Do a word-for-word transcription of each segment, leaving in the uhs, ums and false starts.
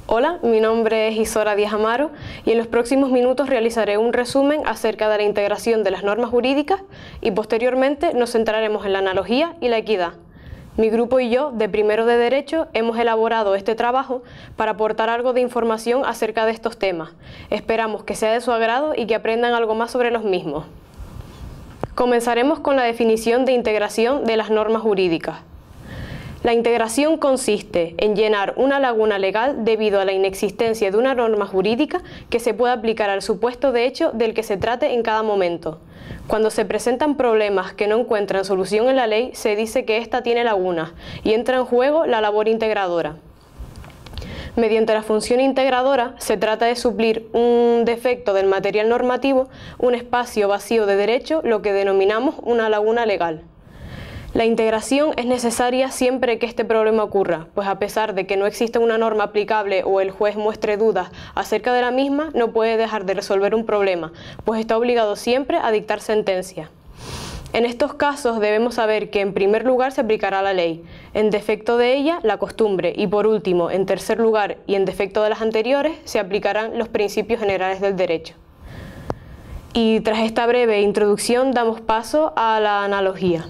Hola, mi nombre es Isora Díaz Amaro y en los próximos minutos realizaré un resumen acerca de la integración de las normas jurídicas y posteriormente nos centraremos en la analogía y la equidad. Mi grupo y yo, de Primero de Derecho, hemos elaborado este trabajo para aportar algo de información acerca de estos temas. Esperamos que sea de su agrado y que aprendan algo más sobre los mismos. Comenzaremos con la definición de integración de las normas jurídicas. La integración consiste en llenar una laguna legal debido a la inexistencia de una norma jurídica que se pueda aplicar al supuesto de hecho del que se trate en cada momento. Cuando se presentan problemas que no encuentran solución en la ley, se dice que ésta tiene lagunas y entra en juego la labor integradora. Mediante la función integradora se trata de suplir un defecto del material normativo, un espacio vacío de derecho, lo que denominamos una laguna legal. La integración es necesaria siempre que este problema ocurra, pues a pesar de que no exista una norma aplicable o el juez muestre dudas acerca de la misma, no puede dejar de resolver un problema, pues está obligado siempre a dictar sentencia. En estos casos debemos saber que en primer lugar se aplicará la ley, en defecto de ella la costumbre y por último, en tercer lugar y en defecto de las anteriores, se aplicarán los principios generales del derecho. Y tras esta breve introducción damos paso a la analogía.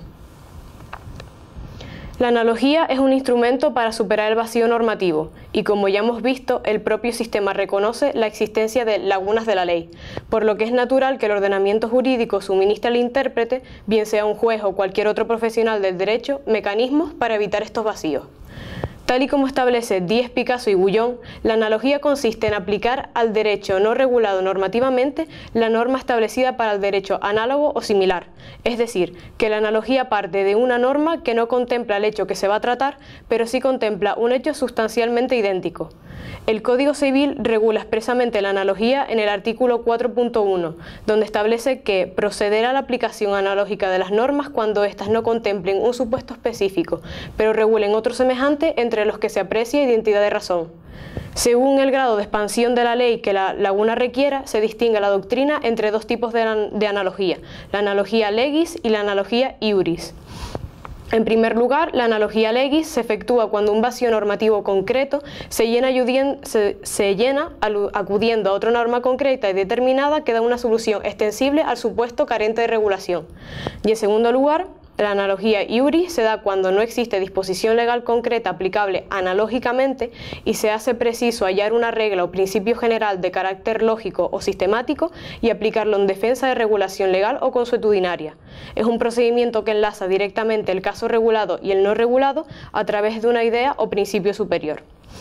La analogía es un instrumento para superar el vacío normativo y, como ya hemos visto, el propio sistema reconoce la existencia de lagunas de la ley, por lo que es natural que el ordenamiento jurídico suministre al intérprete, bien sea un juez o cualquier otro profesional del derecho, mecanismos para evitar estos vacíos. Tal y como establece Díez, Picasso y Bullón, la analogía consiste en aplicar al derecho no regulado normativamente la norma establecida para el derecho análogo o similar, es decir, que la analogía parte de una norma que no contempla el hecho que se va a tratar, pero sí contempla un hecho sustancialmente idéntico. El Código Civil regula expresamente la analogía en el artículo cuatro punto uno, donde establece que procederá a la aplicación analógica de las normas cuando éstas no contemplen un supuesto específico, pero regulen otro semejante entre los que se aprecia identidad de razón. Según el grado de expansión de la ley que la laguna requiera, se distingue la doctrina entre dos tipos de, de analogía, la analogía legis y la analogía iuris. En primer lugar, la analogía legis se efectúa cuando un vacío normativo concreto se llena, se, se llena acudiendo a otra norma concreta y determinada que da una solución extensible al supuesto carente de regulación. Y en segundo lugar, la analogía iuris se da cuando no existe disposición legal concreta aplicable analógicamente y se hace preciso hallar una regla o principio general de carácter lógico o sistemático y aplicarlo en defensa de regulación legal o consuetudinaria. Es un procedimiento que enlaza directamente el caso regulado y el no regulado a través de una idea o principio superior.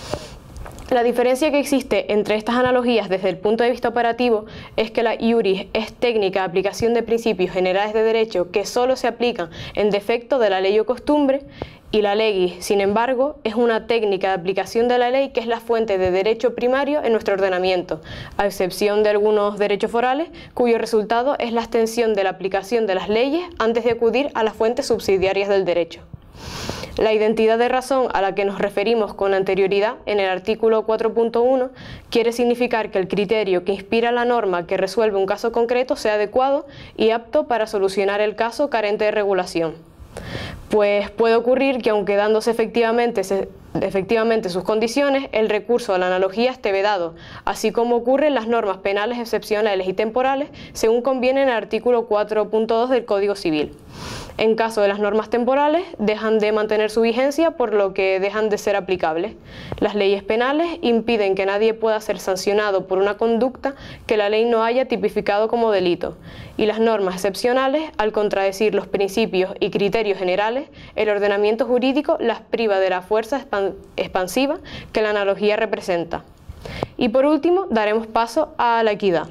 La diferencia que existe entre estas analogías desde el punto de vista operativo es que la iuris es técnica de aplicación de principios generales de derecho que solo se aplican en defecto de la ley o costumbre, y la legis, sin embargo, es una técnica de aplicación de la ley que es la fuente de derecho primario en nuestro ordenamiento, a excepción de algunos derechos forales, cuyo resultado es la extensión de la aplicación de las leyes antes de acudir a las fuentes subsidiarias del derecho. La identidad de razón a la que nos referimos con anterioridad en el artículo cuatro punto uno quiere significar que el criterio que inspira la norma que resuelve un caso concreto sea adecuado y apto para solucionar el caso carente de regulación. Pues puede ocurrir que aunque dándose efectivamente, se, efectivamente sus condiciones, el recurso a la analogía esté vedado, así como ocurre en las normas penales excepcionales y temporales, según conviene en el artículo cuatro punto dos del Código Civil. En caso de las normas temporales, dejan de mantener su vigencia, por lo que dejan de ser aplicables. Las leyes penales impiden que nadie pueda ser sancionado por una conducta que la ley no haya tipificado como delito. Y las normas excepcionales, al contradecir los principios y criterios generales, el ordenamiento jurídico las priva de la fuerza expansiva que la analogía representa. Y por último, daremos paso a la equidad.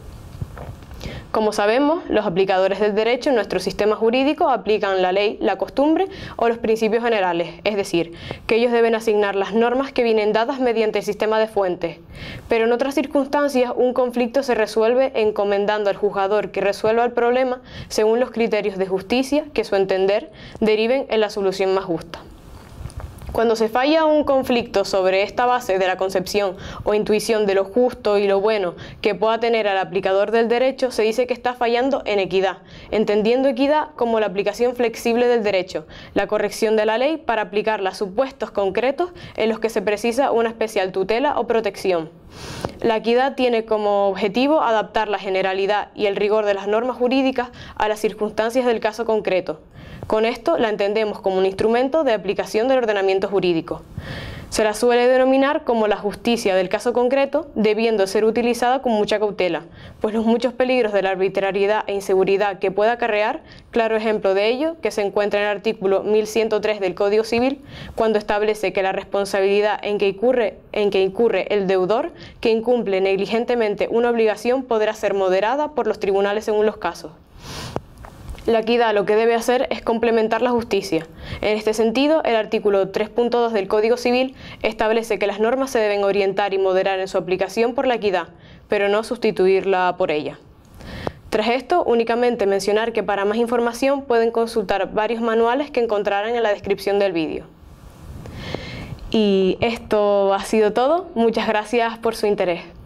Como sabemos, los aplicadores del derecho en nuestro sistema jurídico aplican la ley, la costumbre o los principios generales, es decir, que ellos deben asignar las normas que vienen dadas mediante el sistema de fuentes. Pero en otras circunstancias, un conflicto se resuelve encomendando al juzgador que resuelva el problema según los criterios de justicia que, a su entender, deriven en la solución más justa. Cuando se falla un conflicto sobre esta base de la concepción o intuición de lo justo y lo bueno que pueda tener al aplicador del derecho, se dice que está fallando en equidad, entendiendo equidad como la aplicación flexible del derecho, la corrección de la ley para aplicarla a supuestos concretos en los que se precisa una especial tutela o protección. La equidad tiene como objetivo adaptar la generalidad y el rigor de las normas jurídicas a las circunstancias del caso concreto. Con esto la entendemos como un instrumento de aplicación del ordenamiento jurídico. Se la suele denominar como la justicia del caso concreto, debiendo ser utilizada con mucha cautela, pues los muchos peligros de la arbitrariedad e inseguridad que puede acarrear, claro ejemplo de ello, que se encuentra en el artículo mil ciento tres del Código Civil, cuando establece que la responsabilidad en que incurre, en que incurre el deudor que incumple negligentemente una obligación podrá ser moderada por los tribunales según los casos. La equidad lo que debe hacer es complementar la justicia. En este sentido, el artículo tres punto dos del Código Civil establece que las normas se deben orientar y moderar en su aplicación por la equidad, pero no sustituirla por ella. Tras esto, únicamente mencionar que para más información pueden consultar varios manuales que encontrarán en la descripción del vídeo. Y esto ha sido todo. Muchas gracias por su interés.